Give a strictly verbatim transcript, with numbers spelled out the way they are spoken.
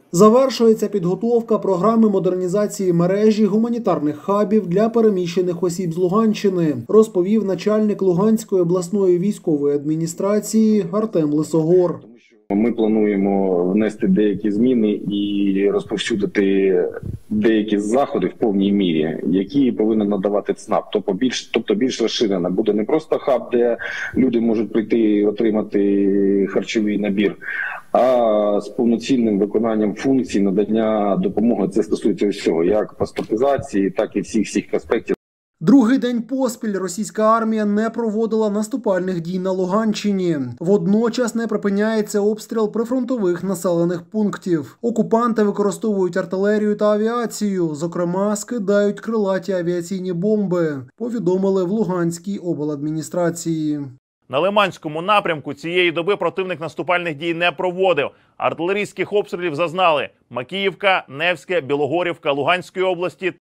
Завершується підготовка програми модернізації мережі гуманітарних хабів для переміщених осіб з Луганщини, розповів начальник Луганської обласної військової адміністрації Артем Лисогор. Ми плануємо внести деякі зміни і розповсюдити деякі заходи в повній мірі, які повинен надавати ЦНАП. Тобто більш, тобто більш розширена буде не просто хаб, де люди можуть прийти і отримати харчовий набір, а з повноцінним виконанням функцій надання допомоги. Це стосується всього, як паспортизації, так і всіх всіх аспектів. Другий день поспіль російська армія не проводила наступальних дій на Луганщині. Водночас не припиняється обстріл прифронтових населених пунктів. Окупанти використовують артилерію та авіацію, зокрема, скидають крилаті авіаційні бомби, повідомили в Луганській обладміністрації. На Лиманському напрямку цієї доби противник наступальних дій не проводив. Артилерійських обстрілів зазнали Макіївка, Невське, Білогорівка Луганської області